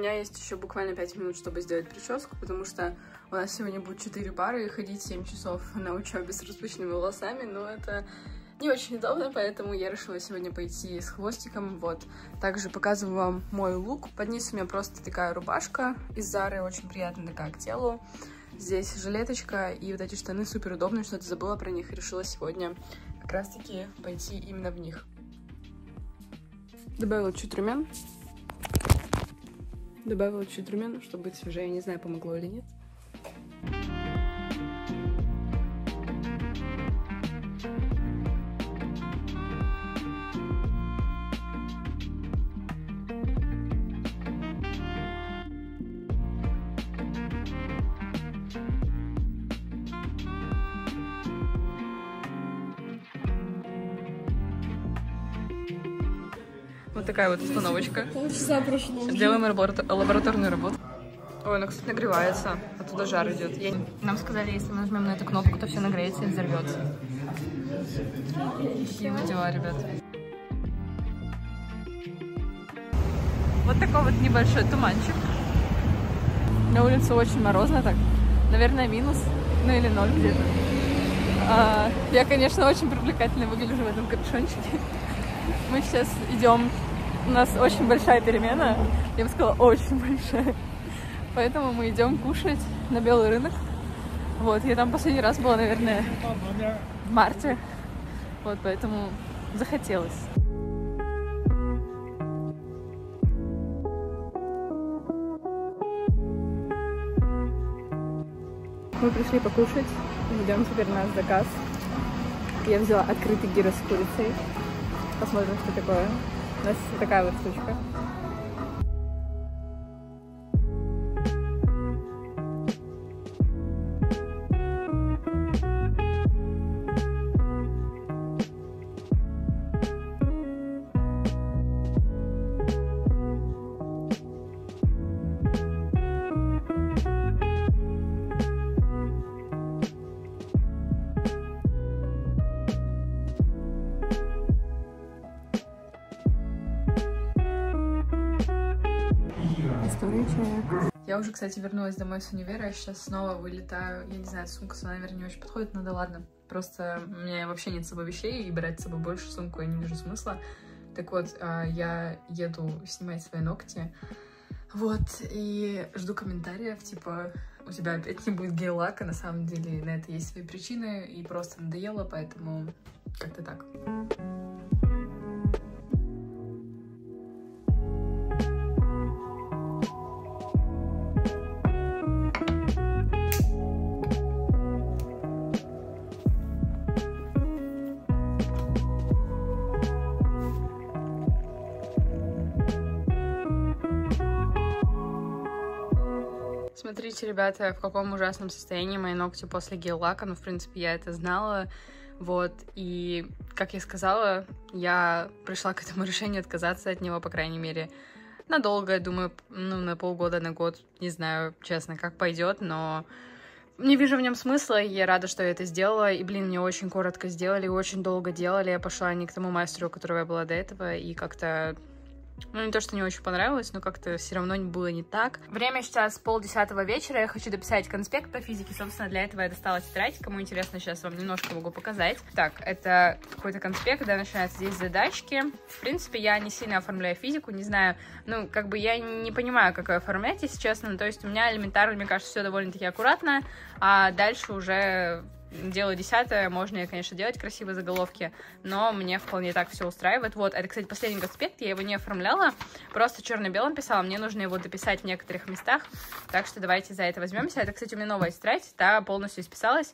меня есть еще буквально 5 минут, чтобы сделать прическу, потому что у нас сегодня будет 4 пары, и ходить 7 часов на учебе с распущенными волосами, но это не очень удобно, поэтому я решила сегодня пойти с хвостиком, вот. Также показываю вам мой лук. Под низ у меня просто такая рубашка из Зары, очень приятная такая к телу. Здесь жилеточка и вот эти штаны супер удобные, что-то забыла про них и решила сегодня как раз-таки пойти именно в них. Добавила чуть румян. Чтобы быть свежее. Я не знаю, помогло или нет. Вот такая вот установочка. Полчаса прошло. Делаем лабораторную работу. Ой, она, кстати, нагревается. Оттуда жар идет. Нам сказали, если мы нажмем на эту кнопку, то все нагреется и взорвется. Такие вот дела, ребят. Вот такой вот небольшой туманчик. На улице очень морозно так. Наверное, минус, ну или 0 где-то. Я, конечно, очень привлекательно выгляжу в этом капюшончике. Мы сейчас идем. У нас очень большая перемена. Я бы сказала, очень большая. Поэтому мы идем кушать на Белый рынок. Вот, я там последний раз была, наверное, в марте. Вот, поэтому захотелось. Мы пришли покушать. Ждем теперь наш заказ. Я взяла открытый гиро с курицей. Посмотрим, что такое. У нас такая вот штучка. Я уже, кстати, вернулась домой с универа, сейчас снова вылетаю. Я не знаю, сумка, наверное, не очень подходит, но да ладно. Просто у меня вообще нет с собой вещей, и брать с собой больше сумку я не вижу смысла. Так вот, я еду снимать свои ногти. Вот, и жду комментариев, типа, у тебя опять не будет гель-лака. На самом деле на это есть свои причины, и просто надоело, поэтому как-то так. Смотрите, ребята, в каком ужасном состоянии мои ногти после гель-лака. Ну, в принципе, я это знала. Вот, и, как я сказала, я пришла к этому решению отказаться от него, по крайней мере, надолго, я думаю, ну, на полгода, на год. Не знаю, честно, как пойдет, но не вижу в нем смысла, и я рада, что я это сделала. И, блин, мне очень коротко сделали, очень долго делали. Я пошла не к тому мастеру, у которого я была до этого, и как-то... Ну, не то, что не очень понравилось, но как-то все равно было не так. Время сейчас 9:30 вечера, я хочу дописать конспект по физике, собственно, для этого я достала тетрадь. Кому интересно, сейчас вам немножко могу показать. Так, это какой-то конспект, да, начинаются здесь задачки. В принципе, я не сильно оформляю физику, не знаю, ну, как бы я не понимаю, как ее оформлять, если честно. То есть у меня элементарно, мне кажется, все довольно-таки аккуратно, а дальше уже... Дело 10-е, можно, конечно, делать красивые заголовки, но мне вполне так все устраивает. Вот, это, кстати, последний конспект, я его не оформляла, просто черно-белым писала, мне нужно его дописать в некоторых местах, так что давайте за это возьмемся. Это, кстати, у меня новая тетрадь, та полностью исписалась.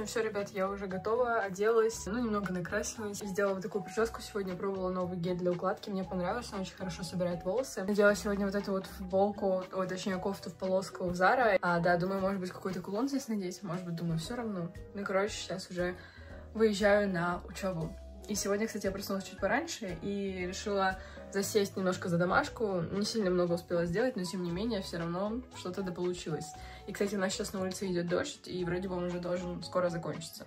общем, все, ребят, я уже готова, оделась, ну, немного накрасилась. Сделала вот такую прическу сегодня, пробовала новый гель для укладки, мне понравился, он очень хорошо собирает волосы. Надела сегодня вот эту вот футболку, ой, точнее, кофту в полоску в Zara. Да, думаю, может быть, какой-то кулон здесь надеть, может быть, думаю, все равно. Ну, короче, сейчас уже выезжаю на учебу. И сегодня, кстати, я проснулась чуть пораньше и решила засесть немножко за домашку. Не сильно много успела сделать, но тем не менее, все равно что-то да получилось. И, кстати, у нас сейчас на улице идет дождь, и вроде бы он уже должен скоро закончиться.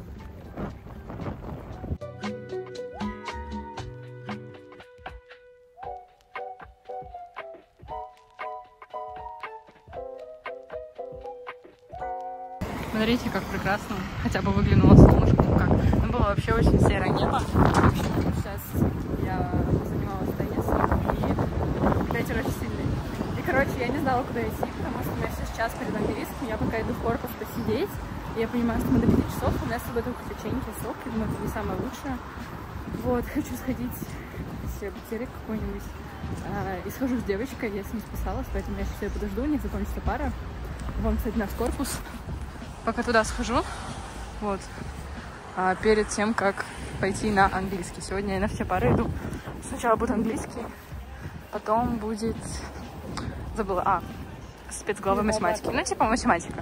Смотрите, как прекрасно. Хотя бы выглянуло солнышко. Ну как? Ну, было вообще очень серое небо. Сейчас я занималась теннисом, и ветер очень сильный. И, короче, я не знала, куда идти, потому что у меня сейчас час перед английским. Я пока иду в корпус посидеть. И я понимаю, что мы до 5 часов. У меня с собой только печеньки, сок. Я думаю, это не самое лучшее. Вот, хочу сходить себе бутерик какой-нибудь. И схожу с девочкой. Я с ней списалась, поэтому я сейчас ее подожду. У них закончится пара. Вон, кстати, наш корпус. Пока туда схожу, вот, перед тем, как пойти на английский. Сегодня я на все пары иду. Сначала будет английский, потом будет, забыла, спецглава математики. Ну, типа математика.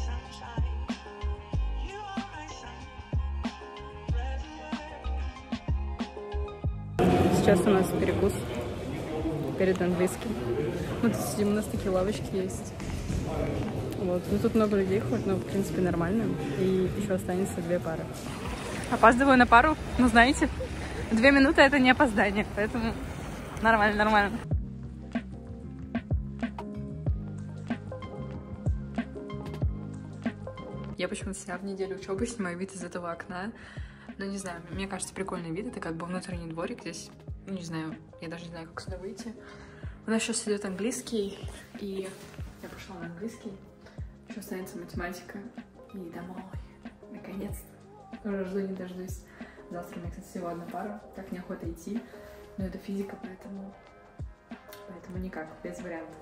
Сейчас у нас перекус перед английским. Мы тут сидим, у нас такие лавочки есть. Вот. Ну, тут много людей ходит, но, в принципе, нормально. И еще останется 2 пары. Опаздываю на пару, ну, знаете, 2 минуты — это не опоздание, поэтому нормально, нормально. Я почему-то себя в неделю учебы снимаю вид из этого окна. Ну, не знаю, мне кажется, прикольный вид. Это как бы внутренний дворик здесь. Ну, не знаю, я даже не знаю, как сюда выйти. У нас сейчас идет английский, и я пошла на английский. Еще останется математика и домой. Наконец-то. Уже жду не дождусь. Завтра у меня, кстати, всего 1 пара. Так неохота идти. Но это физика, поэтому никак, без вариантов.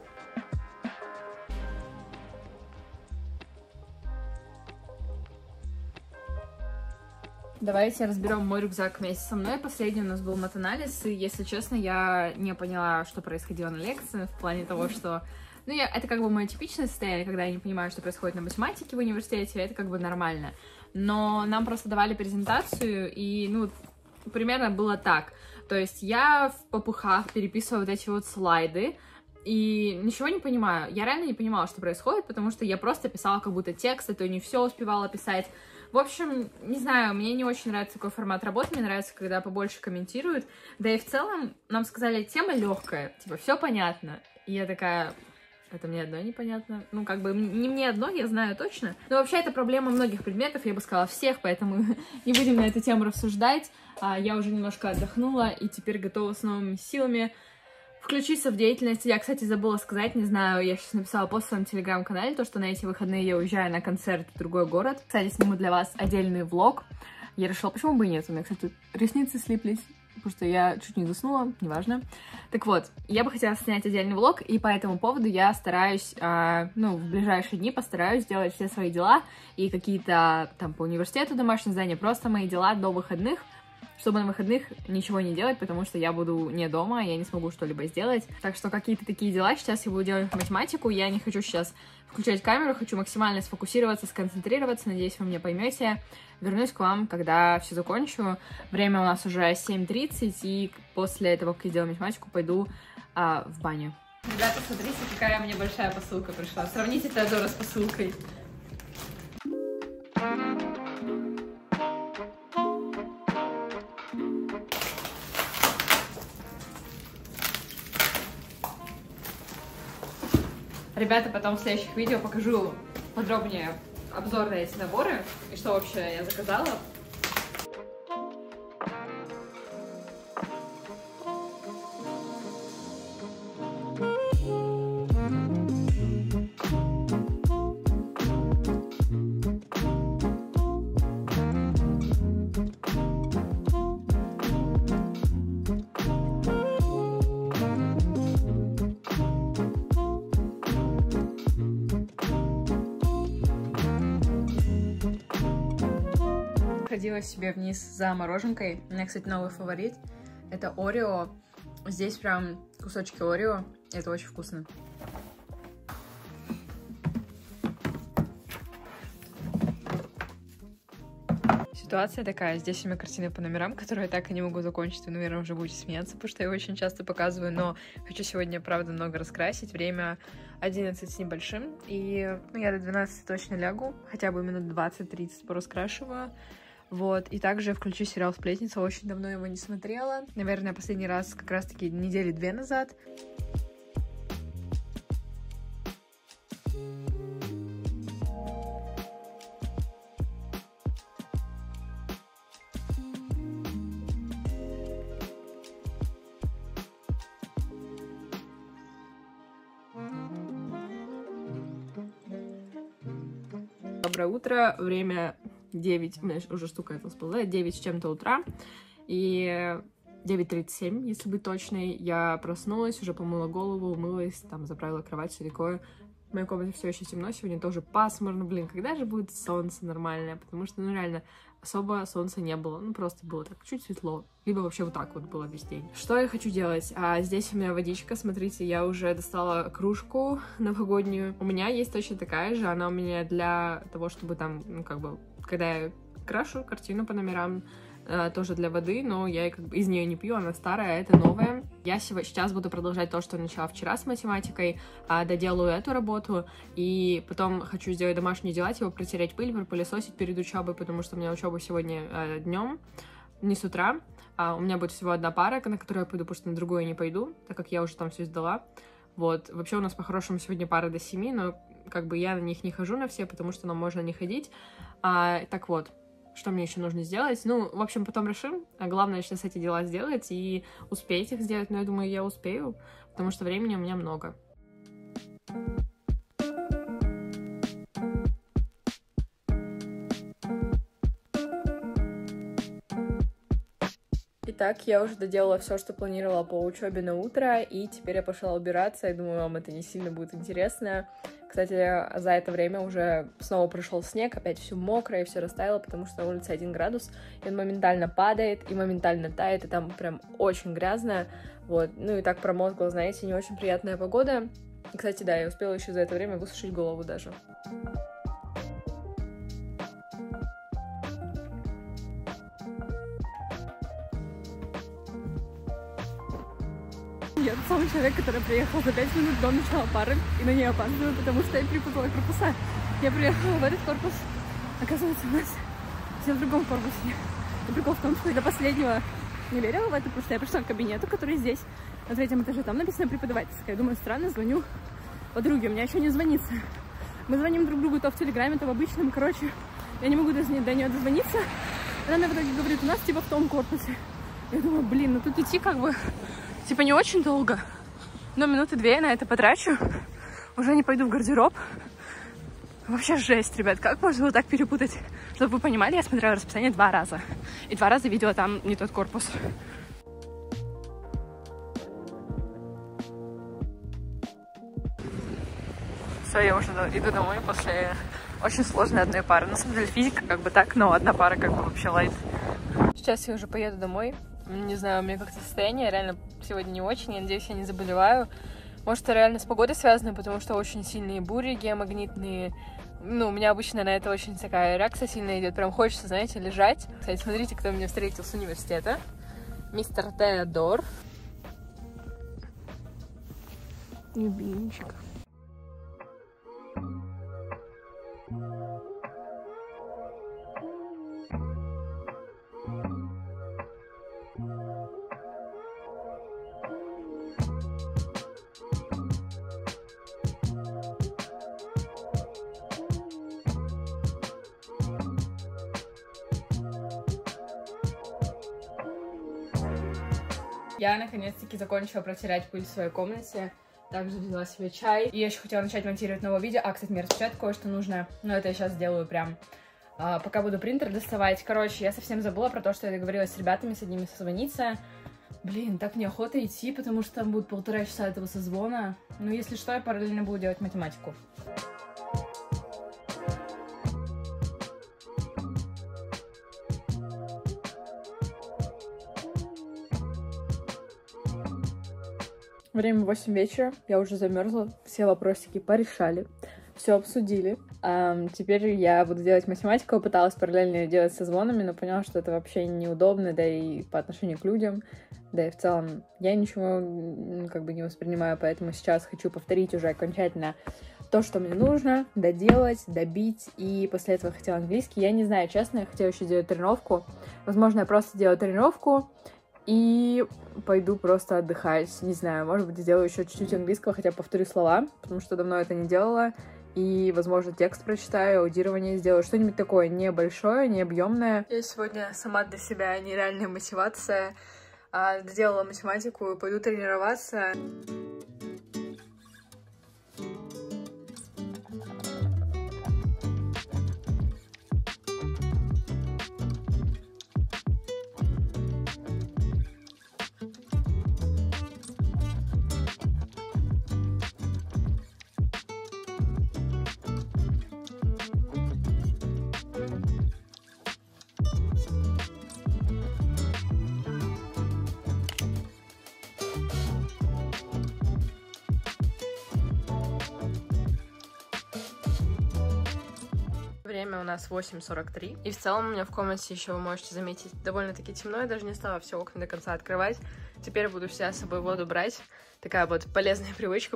Давайте разберем мой рюкзак вместе со мной. Последний у нас был матанализ, и, если честно, я не поняла, что происходило на лекции, в плане того, что... Ну, это как бы мое типичное состояние, когда я не понимаю, что происходит на математике в университете, это как бы нормально. Но нам просто давали презентацию, и, ну, примерно было так. То есть я в попыхах переписываю вот эти вот слайды, и ничего не понимаю. Я реально не понимала, что происходит, потому что я просто писала как будто текст, а то не все успевала писать. В общем, не знаю, мне не очень нравится такой формат работы, мне нравится, когда побольше комментируют. Да и в целом нам сказали, тема легкая, типа, все понятно. И я такая... Это мне одно непонятно. Ну, как бы, не мне одно, я знаю точно. Но вообще, это проблема многих предметов, я бы сказала, всех, поэтому не будем на эту тему рассуждать. Я уже немножко отдохнула и теперь готова с новыми силами включиться в деятельность. Я, кстати, забыла сказать, не знаю, я сейчас написала пост в своем телеграм-канале, то, что на эти выходные я уезжаю на концерт в другой город. Кстати, сниму для вас отдельный влог. Я решила, почему бы и нет, у меня, кстати, ресницы слиплись. Потому что я чуть не заснула, неважно. Так вот, я бы хотела снять отдельный влог, и по этому поводу я стараюсь, ну, в ближайшие дни постараюсь сделать все свои дела и какие-то там по университету домашние задания, просто мои дела до выходных, чтобы на выходных ничего не делать, потому что я буду не дома, я не смогу что-либо сделать. Так что какие-то такие дела сейчас я буду делать математику, я не хочу сейчас включать камеру, хочу максимально сфокусироваться, сконцентрироваться, надеюсь, вы меня поймете. Вернусь к вам, когда все закончу. Время у нас уже 7:30, и после того, как я сделаю математику, пойду в баню. Ребята, смотрите, какая мне большая посылка пришла. Сравните Теодора с посылкой. Ребята, потом в следующих видео покажу подробнее обзор на эти наборы и что вообще я заказала. сходила себе вниз за мороженкой. У меня, кстати, новый фаворит. Это Орео. Здесь прям кусочки Орео. Это очень вкусно. Ситуация такая. Здесь у меня картины по номерам, которые я так и не могу закончить. Вы, наверное, уже будете смеяться, потому что я очень часто показываю. Но хочу сегодня, правда, много раскрасить. Время 11 с небольшим. И я до 12 точно лягу. Хотя бы минут 20-30 пораскрашиваю. Вот. И также включу сериал «Сплетница». Очень давно его не смотрела. Наверное, последний раз как раз-таки недели 2 назад. Доброе утро, время 9, у меня уже штука это всплыла, 9 с чем-то утра, и 9:37, если быть точной, я проснулась, уже помыла голову, умылась, там, заправила кровать, все такое. В моей комнате все еще темно, сегодня тоже пасмурно, блин, когда же будет солнце нормальное, потому что, ну, реально, особо солнца не было, ну, просто было так чуть светло, либо вообще вот так вот было весь день. Что я хочу делать? Здесь у меня водичка, смотрите, я уже достала кружку новогоднюю, у меня есть точно такая же, она у меня для того, чтобы там, ну, как бы, когда я крашу картину по номерам, тоже для воды, но я как бы из нее не пью, она старая, а это новая. Я сейчас буду продолжать то, что начала вчера с математикой, доделаю эту работу, и потом хочу сделать домашние дела, типа протереть пыль, пропылесосить перед учебой, потому что у меня учеба сегодня днем, не с утра, у меня будет всего одна пара, на которую я пойду, потому что на другую я не пойду, так как я уже там все сдала. Вот, вообще у нас по-хорошему сегодня пара до 7, но как бы я на них не хожу на все, потому что нам можно не ходить. Так вот. Что мне еще нужно сделать? Ну, в общем, потом решим. Главное сейчас эти дела сделать и успеть их сделать. Но я думаю, я успею, потому что времени у меня много. Итак, я уже доделала все, что планировала по учебе на утро, и теперь я пошла убираться. Я думаю, вам это не сильно будет интересно. Кстати, за это время уже снова пришел снег, опять все мокрое, все растаяло, потому что на улице 1 градус, и он моментально падает, и моментально тает, и там прям очень грязно, вот, ну и так промокла, знаете, не очень приятная погода. И, кстати, да, я успела еще за это время высушить голову даже. Я тот самый человек, который приехал за 5 минут до начала пары, и на нее опаздываю, потому что я перепутала корпуса. Я приехала в этот корпус, оказывается, у нас все в другом корпусе. И прикол в том, что я до последнего не верила в это, потому что я пришла к кабинету, который здесь, на 3-м этаже, там написано преподавательская. Я думаю, странно, звоню подруге, у меня еще не звонится. Мы звоним друг другу то в Телеграме, то в обычном, короче, я не могу до нее дозвониться. Она мне в итоге говорит, у нас типа в том корпусе. Я думаю, блин, ну тут идти как бы... Типа не очень долго, но минуты 2 я на это потрачу. Уже не пойду в гардероб. Вообще жесть, ребят, как можно вот так перепутать? Чтобы вы понимали, я смотрела расписание 2 раза. И 2 раза видела там не тот корпус. Все, я уже иду домой после очень сложной одной пары. На самом деле физика как бы так, но одна пара как бы вообще лайт. Сейчас я уже поеду домой. Не знаю, у меня как-то состояние реально сегодня не очень. Я надеюсь, я не заболеваю. Может, это реально с погодой связано, потому что очень сильные бури геомагнитные. Ну, у меня обычно на это очень такая реакция сильная идет. Прям хочется, знаете, лежать. Кстати, смотрите, кто меня встретил с университета. Мистер Теодор. Любимчик. Я наконец-таки закончила протирать пыль в своей комнате. Также взяла себе чай. И я еще хотела начать монтировать новое видео. Кстати, мне распечатать кое-что нужно. Но это я сейчас сделаю прям, пока буду принтер доставать. Короче, я совсем забыла про то, что я договорилась с ребятами, с одними созвониться. Блин, так неохота идти, потому что там будет 1,5 часа этого созвона. Но если что, я параллельно буду делать математику. Время 8 вечера, я уже замерзла, все вопросики порешали, все обсудили. Теперь я буду делать математику, пыталась параллельно её делать со звонами, но поняла, что это вообще неудобно, да и по отношению к людям, да и в целом я ничего как бы не воспринимаю, поэтому сейчас хочу повторить уже окончательно то, что мне нужно, доделать, добить, и после этого хотела английский. Я не знаю, честно, я хотела еще делать тренировку. Возможно, я просто сделаю тренировку и пойду просто отдыхать. Не знаю, может быть, сделаю еще чуть-чуть английского, хотя повторю слова, потому что давно это не делала. И, возможно, текст прочитаю, аудирование сделаю, что-нибудь такое небольшое, не объемное. Я сегодня сама для себя нереальная мотивация. Доделала математику, пойду тренироваться. Время у нас 8:43. И в целом у меня в комнате еще, вы можете заметить, довольно-таки темно. Я даже не стала все окна до конца открывать. Теперь буду всегда с собой воду брать. Такая вот полезная привычка.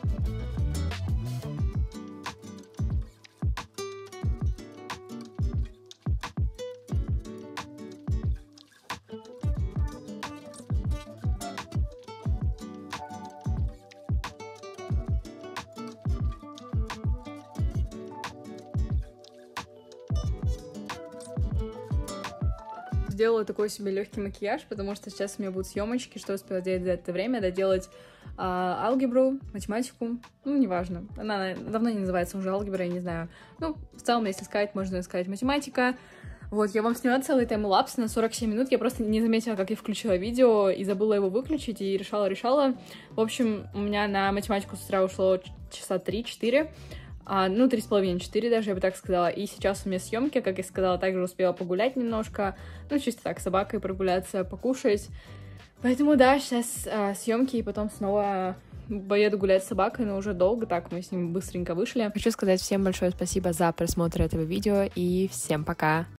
Сделала такой себе легкий макияж, потому что сейчас у меня будут съемочки, что успела делать за это время, доделать алгебру, математику, ну, неважно. Она давно не называется уже алгебра, я не знаю. Ну, в целом, если сказать, можно сказать математика. Вот, я вам сняла целый таймлапс на 47 минут, я просто не заметила, как я включила видео, и забыла его выключить, и решала. В общем, у меня на математику с утра ушло часа 3-4, ну, 3,5-4 даже, я бы так сказала. И сейчас у меня съемки, как я сказала, также успела погулять немножко, ну, чисто так, с собакой прогуляться, покушать. Поэтому, да, сейчас съемки, и потом снова поеду гулять с собакой, но уже долго, так, мы с ним быстренько вышли. Хочу сказать всем большое спасибо за просмотр этого видео, и всем пока!